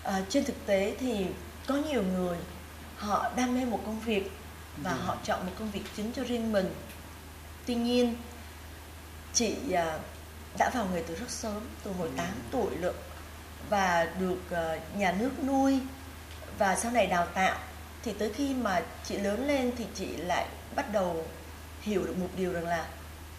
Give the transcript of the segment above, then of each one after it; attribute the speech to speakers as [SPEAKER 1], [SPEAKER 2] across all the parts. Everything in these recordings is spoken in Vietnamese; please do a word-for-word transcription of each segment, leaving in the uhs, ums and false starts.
[SPEAKER 1] À, trên thực tế thì có nhiều người họ đam mê một công việc và
[SPEAKER 2] Dạ.
[SPEAKER 1] họ chọn một công việc chính cho riêng mình. Tuy nhiên chị à, đã vào nghề từ rất sớm, từ mười tám tuổi lận, và được à, nhà nước nuôi và sau này đào tạo. Thì tới khi mà chị lớn lên thì chị lại bắt đầu hiểu được một điều rằng là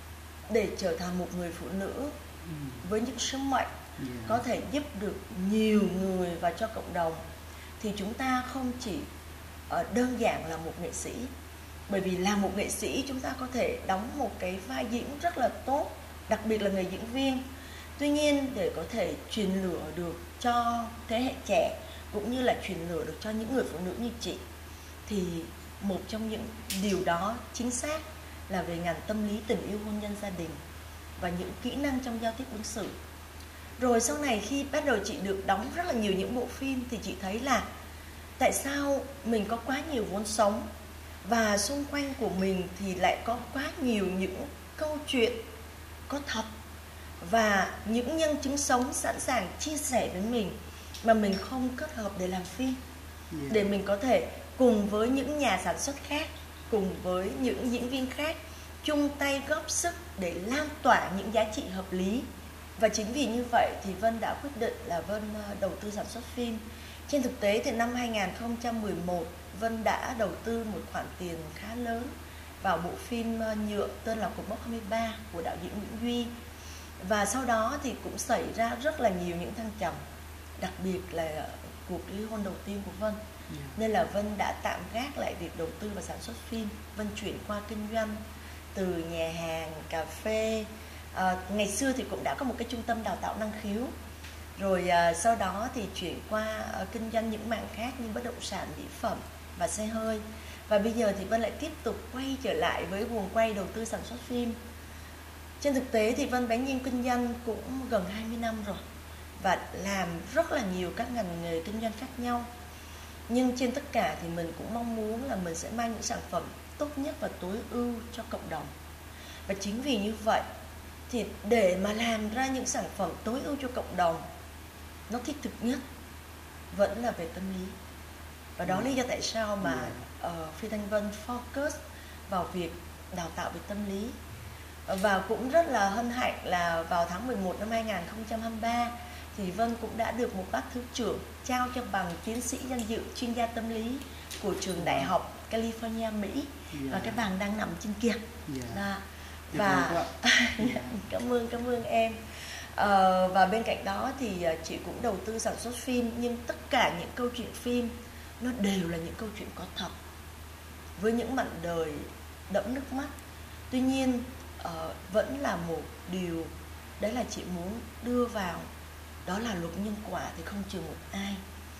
[SPEAKER 1] để trở thành một người phụ nữ
[SPEAKER 2] Ừ.
[SPEAKER 1] với những sứ mệnh
[SPEAKER 2] Dạ.
[SPEAKER 1] có thể giúp được nhiều người và cho cộng đồng, thì chúng ta không chỉ ờ, đơn giản là một nghệ sĩ. Bởi vì là một nghệ sĩ chúng ta có thể đóng một cái vai diễn rất là tốt, đặc biệt là người diễn viên. Tuy nhiên để có thể truyền lửa được cho thế hệ trẻ, cũng như là truyền lửa được cho những người phụ nữ như chị, thì một trong những điều đó chính xác là về ngành tâm lý, tình yêu, hôn nhân, gia đình và những kỹ năng trong giao tiếp ứng xử. Rồi sau này khi bắt đầu chị được đóng rất là nhiều những bộ phim thì chị thấy là tại sao mình có quá nhiều vốn sống và xung quanh của mình thì lại có quá nhiều những câu chuyện có thật và những nhân chứng sống sẵn sàng chia sẻ với mình mà mình không kết hợp để làm phim.
[SPEAKER 2] Dạ.
[SPEAKER 1] Để mình có thể cùng với những nhà sản xuất khác, cùng với những diễn viên khác chung tay góp sức để lan tỏa những giá trị hợp lý. Và chính vì như vậy thì Vân đã quyết định là Vân đầu tư sản xuất phim. Trên thực tế thì năm hai nghìn không trăm mười một Vân đã đầu tư một khoản tiền khá lớn vào bộ phim nhựa tên là Cột Mốc hai mươi ba của đạo diễn Nguyễn Duy. Và sau đó thì cũng xảy ra rất là nhiều những thăng trầm, đặc biệt là cuộc ly hôn đầu tiên của Vân.
[SPEAKER 2] Dạ.
[SPEAKER 1] Nên là Vân đã tạm gác lại việc đầu tư và sản xuất phim. Vân chuyển qua kinh doanh từ nhà hàng, cà phê. À, ngày xưa thì cũng đã có một cái trung tâm đào tạo năng khiếu. Rồi à, sau đó thì chuyển qua à, kinh doanh những mảng khác như bất động sản, mỹ phẩm và xe hơi. Và bây giờ thì Vân lại tiếp tục quay trở lại với guồng quay đầu tư sản xuất phim. Trên thực tế thì Vân Bán Nhiên kinh doanh cũng gần hai mươi năm rồi và làm rất là nhiều các ngành nghề kinh doanh khác nhau. Nhưng trên tất cả thì mình cũng mong muốn là mình sẽ mang những sản phẩm tốt nhất và tối ưu cho cộng đồng. Và chính vì như vậy thì để mà làm ra những sản phẩm tối ưu cho cộng đồng nó thiết thực nhất vẫn là về tâm lý. Và đó lý do tại sao mà uh, Phi Thanh Vân focus vào việc đào tạo về tâm lý. Và cũng rất là hân hạnh là vào tháng mười một năm hai nghìn không trăm hai mươi ba thì Vân cũng đã được một bác thứ trưởng trao cho bằng tiến sĩ danh dự chuyên gia tâm lý của trường đại học California, Mỹ.
[SPEAKER 2] Yeah.
[SPEAKER 1] Và cái bằng đang nằm trên kia.
[SPEAKER 2] Yeah.
[SPEAKER 1] Đó.
[SPEAKER 2] Và
[SPEAKER 1] cảm ơn cảm ơn em. À, và bên cạnh đó thì chị cũng đầu tư sản xuất phim, nhưng tất cả những câu chuyện phim nó đều là những câu chuyện có thật với những mảnh đời đẫm nước mắt. Tuy nhiên uh, vẫn là một điều đấy là chị muốn đưa vào, đó là luật nhân quả thì không trừ một ai.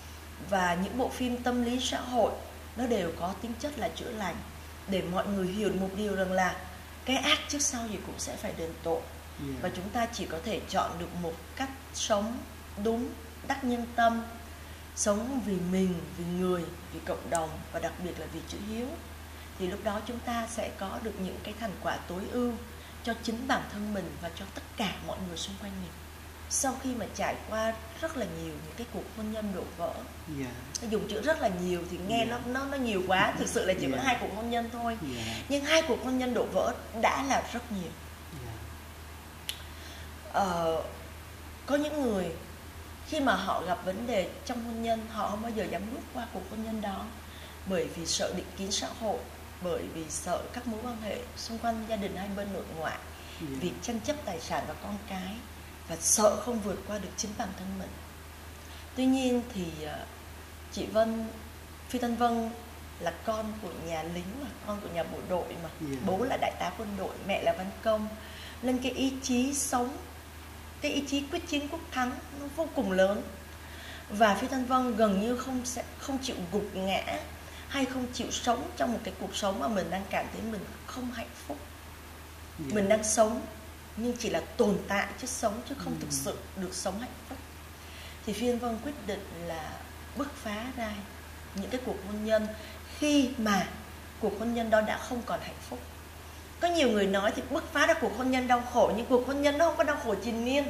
[SPEAKER 1] Và những bộ phim tâm lý xã hội nó đều có tính chất là chữa lành, để mọi người hiểu một điều rằng là cái ác trước sau gì cũng sẽ phải đền tội. Yeah. Và chúng ta chỉ có thể chọn được một cách sống đúng, đắc nhân tâm, sống vì mình, vì người, vì cộng đồng và đặc biệt là vì chữ hiếu. Thì lúc đó chúng ta sẽ có được những cái thành quả tối ưu cho chính bản thân mình và cho tất cả mọi người xung quanh mình. Sau khi mà trải qua rất là nhiều những cái cuộc hôn nhân đổ vỡ, yeah. dùng chữ rất là nhiều thì nghe yeah. nó, nó, nó nhiều quá. Thực sự là chỉ yeah. có hai cuộc hôn nhân thôi, yeah. nhưng hai cuộc hôn nhân đổ vỡ đã là rất nhiều. yeah. ờ, Có những người khi mà họ gặp vấn đề trong hôn nhân, họ không bao giờ dám bước qua cuộc hôn nhân đó, bởi vì sợ định kiến xã hội, bởi vì sợ các mối quan hệ xung quanh gia đình hai bên nội ngoại, yeah. vì tranh chấp tài sản và con cái, và sợ không vượt qua được chính bản thân mình. Tuy nhiên thì chị Vân, Phi Thanh Vân là con của nhà lính mà, con của nhà bộ đội mà, yeah. bố là đại tá quân đội, mẹ là văn công, nên cái ý chí sống, cái ý chí quyết chiến quyết thắng nó vô cùng lớn. Và Phi Thanh Vân gần như không sẽ không chịu gục ngã hay không chịu sống trong một cái cuộc sống mà mình đang cảm thấy mình không hạnh phúc. Yeah. Mình đang sống nhưng chỉ là tồn tại chứ sống, chứ không ừ. thực sự được sống hạnh phúc. Thì Phi Thanh Vân quyết định là bứt phá ra những cái cuộc hôn nhân khi mà cuộc hôn nhân đó đã không còn hạnh phúc. Có nhiều người nói thì bứt phá ra cuộc hôn nhân đau khổ, nhưng cuộc hôn nhân nó không có đau khổ triền miên,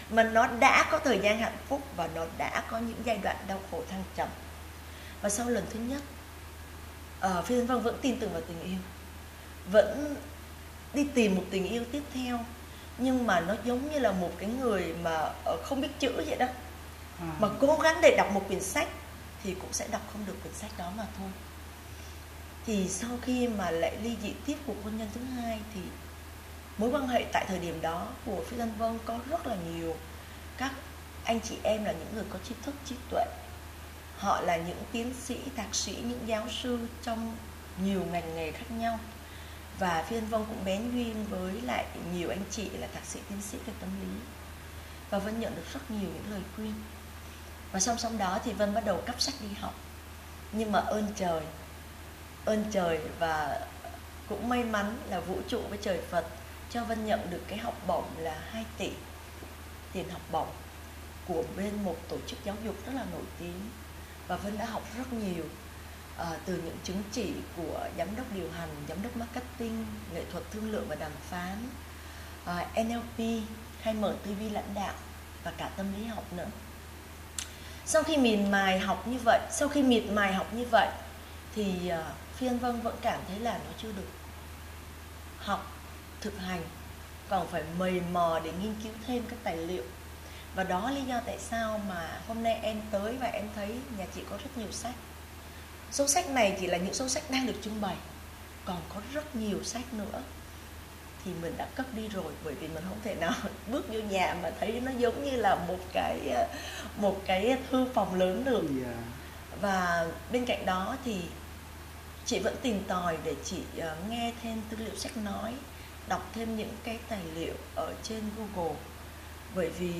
[SPEAKER 1] mà nó đã có thời gian hạnh phúc và nó đã có những giai đoạn đau khổ thăng trầm. Và sau lần thứ nhất, uh, Phi Thanh Vân vẫn tin tưởng vào tình yêu, vẫn đi tìm một tình yêu tiếp theo, nhưng mà nó giống như là một cái người mà không biết chữ vậy đó, à. mà cố gắng để đọc một quyển sách thì cũng sẽ đọc không được quyển sách đó mà thôi. Thì sau khi mà lại ly dị tiếp cuộc hôn nhân thứ hai thì mối quan hệ tại thời điểm đó của Phi Thanh Vân có rất là nhiều các anh chị em là những người có tri thức, trí tuệ. Họ là những tiến sĩ, thạc sĩ, những giáo sư trong nhiều ngành nghề khác nhau. Và Phi Thanh Vân cũng bén duyên với lại nhiều anh chị là thạc sĩ, tiến sĩ về tâm lý. Và Vân nhận được rất nhiều những lời khuyên. Và song song đó thì Vân bắt đầu cắp sách đi học. Nhưng mà ơn trời, ơn trời và cũng may mắn là vũ trụ với trời Phật cho Vân nhận được cái học bổng là hai tỷ tiền học bổng của bên một tổ chức giáo dục rất là nổi tiếng. Và Vân đã học rất nhiều, à, từ những chứng chỉ của giám đốc điều hành, giám đốc marketing, nghệ thuật thương lượng và đàm phán, à, en lờ pê hay mở tư duy lãnh đạo và cả tâm lý học nữa. Sau khi miệt mài học như vậy, sau khi miệt mài học như vậy thì uh, Phi Thanh Vân vẫn cảm thấy là nó chưa được. Học, thực hành, còn phải mày mò để nghiên cứu thêm các tài liệu. Và đó lý do tại sao mà hôm nay em tới và em thấy nhà chị có rất nhiều sách. Số sách này chỉ là những số sách đang được trưng bày, còn có rất nhiều sách nữa thì mình đã cất đi rồi, bởi vì mình không thể nào bước vô nhà mà thấy nó giống như là một cái một cái thư phòng lớn được. Yeah. Và bên cạnh đó thì chị vẫn tìm tòi để chị nghe thêm tư liệu sách nói, đọc thêm những cái tài liệu ở trên Google, bởi vì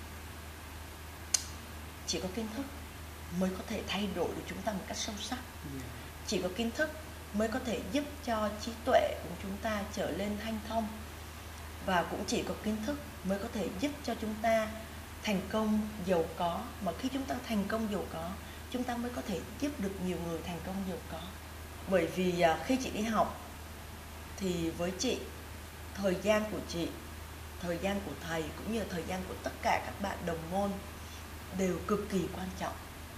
[SPEAKER 1] chỉ có kiến thức mới có thể thay đổi được chúng ta một cách sâu sắc. Yeah. Chỉ có kiến thức mới có thể giúp cho trí tuệ của chúng ta trở lên hanh thông. Và cũng chỉ có kiến thức mới có thể giúp cho chúng ta thành công, giàu có. Mà khi chúng ta thành công, giàu có, chúng ta mới có thể giúp được nhiều người thành công, giàu có. Bởi vì khi chị đi học thì với chị, thời gian của chị, thời gian của thầy cũng như là thời gian của tất cả các bạn đồng môn đều cực kỳ quan trọng.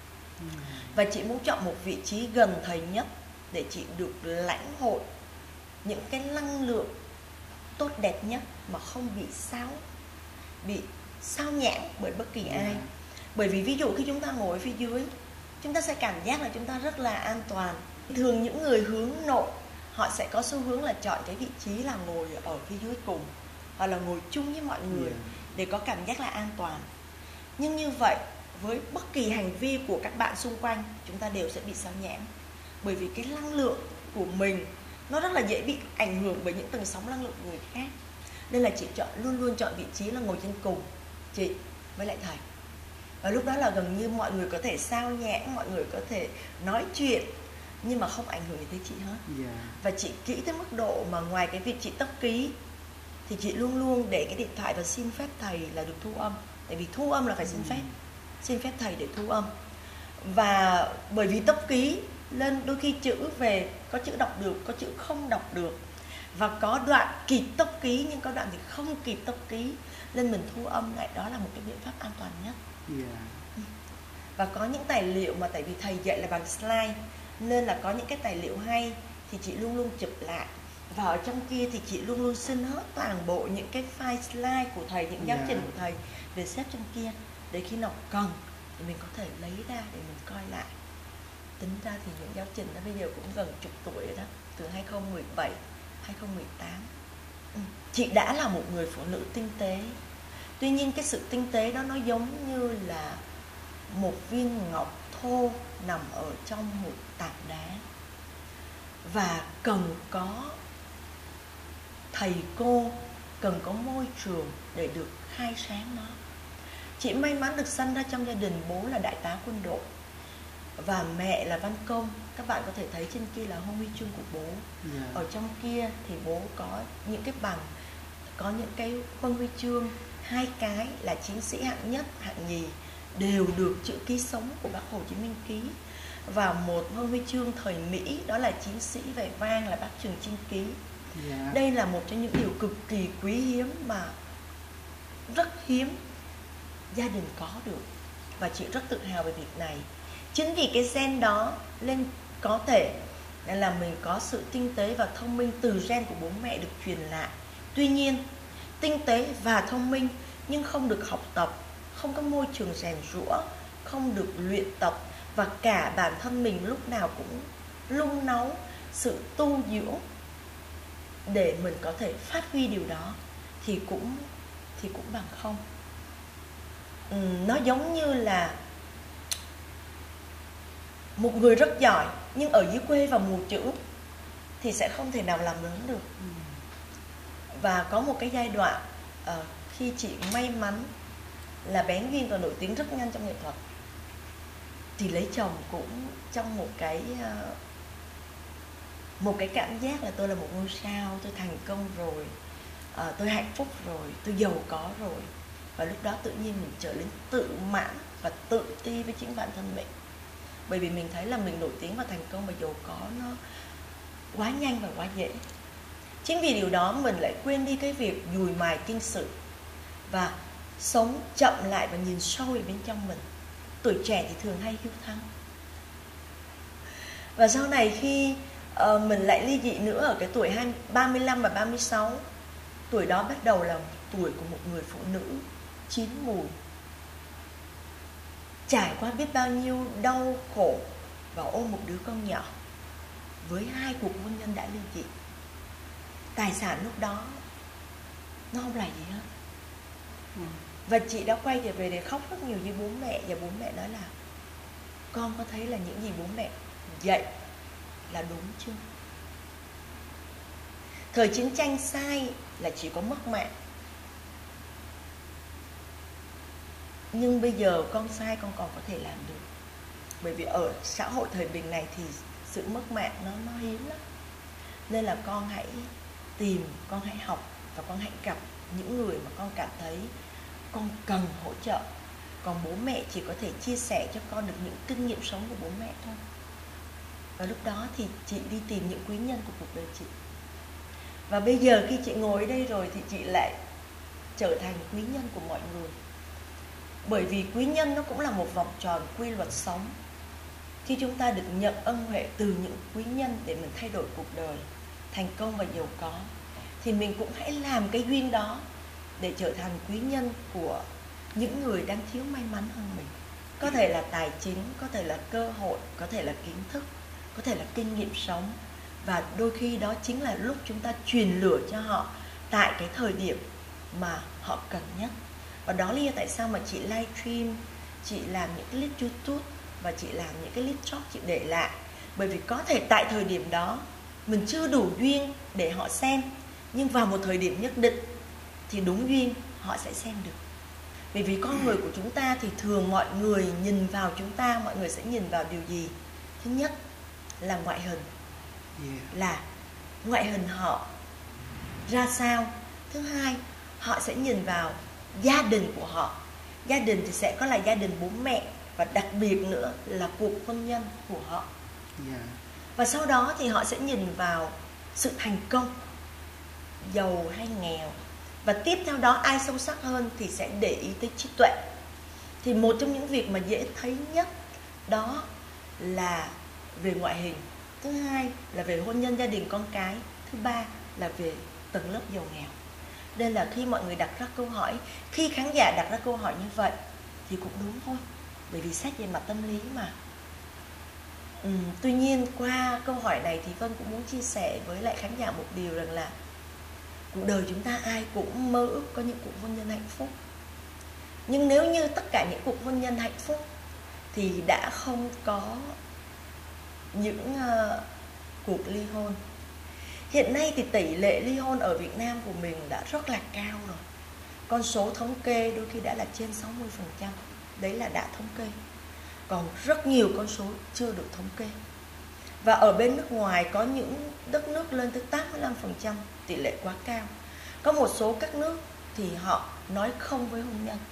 [SPEAKER 1] Và chị muốn chọn một vị trí gần thầy nhất để chị được lãnh hội những cái năng lượng tốt đẹp nhất mà không bị sao bị sao nhãng bởi bất kỳ ai. Yeah. Bởi vì ví dụ khi chúng ta ngồi phía dưới, chúng ta sẽ cảm giác là chúng ta rất là an toàn. Thường những người hướng nội họ sẽ có xu hướng là chọn cái vị trí là ngồi ở phía dưới cùng, hoặc là ngồi chung với mọi người. Yeah. Để có cảm giác là an toàn. Nhưng như vậy với bất kỳ hành vi của các bạn xung quanh, chúng ta đều sẽ bị sao nhãng. Bởi vì cái năng lượng của mình nó rất là dễ bị ảnh hưởng bởi những tầng sóng năng lượng của người khác. Nên là chị chọn luôn luôn chọn vị trí là ngồi trên cùng chị với lại thầy. Và lúc đó là gần như mọi người có thể sao nhãng, mọi người có thể nói chuyện, nhưng mà không ảnh hưởng gì tới chị hết. Yeah. Và chị kỹ tới mức độ mà ngoài cái việc chị tốc ký thì chị luôn luôn để cái điện thoại và xin phép thầy là được thu âm. Tại vì thu âm là phải xin phép, xin phép thầy để thu âm. Và bởi vì tốc ký nên đôi khi chữ về có chữ đọc được, có chữ không đọc được. Và có đoạn kịp tốc ký nhưng có đoạn thì không kịp tốc ký, nên mình thu âm lại, đó là một cái biện pháp an toàn nhất. Yeah. Và có những tài liệu mà tại vì thầy dạy là bằng slide, nên là có những cái tài liệu hay thì chị luôn luôn chụp lại. Và ở trong kia thì chị luôn luôn xin hết toàn bộ những cái file slide của thầy, những giáo yeah. trình của thầy để xếp trong kia, để khi nào cần thì mình có thể lấy ra để mình coi lại. Tính ra thì những giáo trình đó bây giờ cũng gần chục tuổi rồi đó, từ hai không một bảy, hai không một tám. Ừ. Chị đã là một người phụ nữ tinh tế. Tuy nhiên cái sự tinh tế đó nó giống như là một viên ngọc thô nằm ở trong một tảng đá, và cần có thầy cô, cần có môi trường để được khai sáng nó. Chị may mắn được sinh ra trong gia đình bố là đại tá quân đội và mẹ là văn công. Các bạn có thể thấy trên kia là huân huy chương của bố. Yeah. Ở trong kia thì bố có những cái bằng, có những cái huân huy chương, hai cái là chiến sĩ hạng nhất, hạng nhì đều được chữ ký sống của bác Hồ Chí Minh ký, và một huân huy chương thời Mỹ đó là chiến sĩ vẻ vang là bác Trường Chinh ký. Yeah. Đây là một trong những điều cực kỳ quý hiếm mà rất hiếm gia đình có được. Và chị rất tự hào về việc này. Chính vì cái gen đó nên có thể là mình có sự tinh tế và thông minh từ gen của bố mẹ được truyền lại. Tuy nhiên, tinh tế và thông minh nhưng không được học tập, không có môi trường rèn rũa, không được luyện tập, và cả bản thân mình lúc nào cũng lung náu sự tu dưỡng để mình có thể phát huy điều đó, thì cũng thì cũng bằng không. Ừ, nó giống như là một người rất giỏi nhưng ở dưới quê và mù chữ thì sẽ không thể nào làm lớn được. Và có một cái giai đoạn uh, khi chị may mắn là bén duyên và nổi tiếng rất nhanh trong nghệ thuật, thì lấy chồng cũng trong một cái uh, một cái cảm giác là tôi là một ngôi sao, tôi thành công rồi, uh, tôi hạnh phúc rồi, tôi giàu có rồi. Và lúc đó tự nhiên mình trở nên tự mãn và tự ti với chính bản thân mình. Bởi vì mình thấy là mình nổi tiếng và thành công và giàu có nó quá nhanh và quá dễ. Chính vì điều đó mình lại quên đi cái việc dùi mài kinh sự và sống chậm lại và nhìn sâu vào bên trong mình. Tuổi trẻ thì thường hay hiếu thắng. Và sau này khi uh, mình lại ly dị nữa ở cái tuổi ba mươi lăm và ba mươi sáu, tuổi đó bắt đầu là tuổi của một người phụ nữ chín mùi, trải qua biết bao nhiêu đau khổ và ôm một đứa con nhỏ với hai cuộc hôn nhân đã ly dị. Tài sản lúc đó nó không là gì hết. ừ. Và chị đã quay trở về để khóc rất nhiều với bố mẹ. Và bố mẹ nói là con có thấy là những gì bố mẹ dạy là đúng chưa? Thời chiến tranh sai là chỉ có mất mạng, nhưng bây giờ con sai con còn có thể làm được. Bởi vì ở xã hội thời bình này thì sự mất mạng nó, nó hiếm lắm. Nên là con hãy tìm, con hãy học và con hãy gặp những người mà con cảm thấy con cần hỗ trợ. Còn bố mẹ chỉ có thể chia sẻ cho con được những kinh nghiệm sống của bố mẹ thôi. Và lúc đó thì chị đi tìm những quý nhân của cuộc đời chị. Và bây giờ khi chị ngồi ở đây rồi thì chị lại trở thành quý nhân của mọi người. Bởi vì quý nhân nó cũng là một vòng tròn quy luật sống. Khi chúng ta được nhận ân huệ từ những quý nhân để mình thay đổi cuộc đời, thành công và giàu có, thì mình cũng hãy làm cái duyên đó để trở thành quý nhân của những người đang thiếu may mắn hơn mình. Có thể là tài chính, có thể là cơ hội, có thể là kiến thức, có thể là kinh nghiệm sống. Và đôi khi đó chính là lúc chúng ta truyền lửa cho họ tại cái thời điểm mà họ cần nhất. Và đó là lý do tại sao mà chị livestream, chị làm những cái clip YouTube và chị làm những cái clip short chị để lại. Bởi vì có thể tại thời điểm đó mình chưa đủ duyên để họ xem, nhưng vào một thời điểm nhất định thì đúng duyên họ sẽ xem được. Bởi vì con người của chúng ta thì thường mọi người nhìn vào chúng ta, mọi người sẽ nhìn vào điều gì? Thứ nhất là ngoại hình, yeah. là ngoại hình họ ra sao. Thứ hai, họ sẽ nhìn vào gia đình của họ. Gia đình thì sẽ có là gia đình bố mẹ, và đặc biệt nữa là cuộc hôn nhân của họ. yeah. Và sau đó thì họ sẽ nhìn vào sự thành công, giàu hay nghèo. Và tiếp theo đó ai sâu sắc hơn thì sẽ để ý tới trí tuệ. Thì một trong những việc mà dễ thấy nhất đó là về ngoại hình. Thứ hai là về hôn nhân, gia đình, con cái. Thứ ba là về tầng lớp giàu nghèo. Nên là khi mọi người đặt ra câu hỏi, khi khán giả đặt ra câu hỏi như vậy thì cũng đúng thôi. Bởi vì xét về mặt tâm lý mà. ừ, Tuy nhiên qua câu hỏi này thì Vân cũng muốn chia sẻ với lại khán giả một điều rằng là cuộc đời chúng ta ai cũng mơ ước có những cuộc hôn nhân hạnh phúc. Nhưng nếu như tất cả những cuộc hôn nhân hạnh phúc thì đã không có những uh, cuộc ly hôn. Hiện nay thì tỷ lệ ly hôn ở Việt Nam của mình đã rất là cao rồi. Con số thống kê đôi khi đã là trên sáu mươi phần trăm. Đấy là đã thống kê. Còn rất nhiều con số chưa được thống kê. Và ở bên nước ngoài có những đất nước lên tới tám mươi lăm phần trăm, tỷ lệ quá cao. Có một số các nước thì họ nói không với hôn nhân.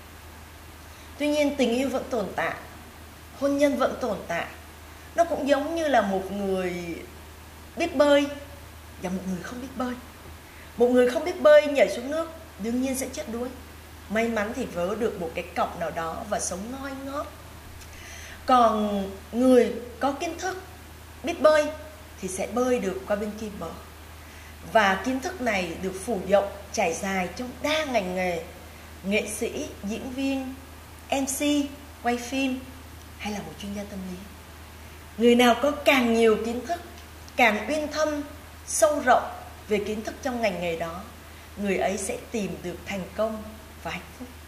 [SPEAKER 1] Tuy nhiên tình yêu vẫn tồn tại, hôn nhân vẫn tồn tại. Nó cũng giống như là một người biết bơi và một người không biết bơi. Một người không biết bơi nhảy xuống nước đương nhiên sẽ chết đuối. may mắn thì vớ được một cái cọc nào đó và sống ngoi ngót. Còn người có kiến thức, biết bơi thì sẽ bơi được qua bên kia bờ. Và kiến thức này được phủ rộng trải dài trong đa ngành nghề: nghệ sĩ, diễn viên, em xê, quay phim hay là một chuyên gia tâm lý. Người nào có càng nhiều kiến thức, càng uyên thâm, sâu rộng về kiến thức trong ngành nghề đó, người ấy sẽ tìm được thành công và hạnh phúc.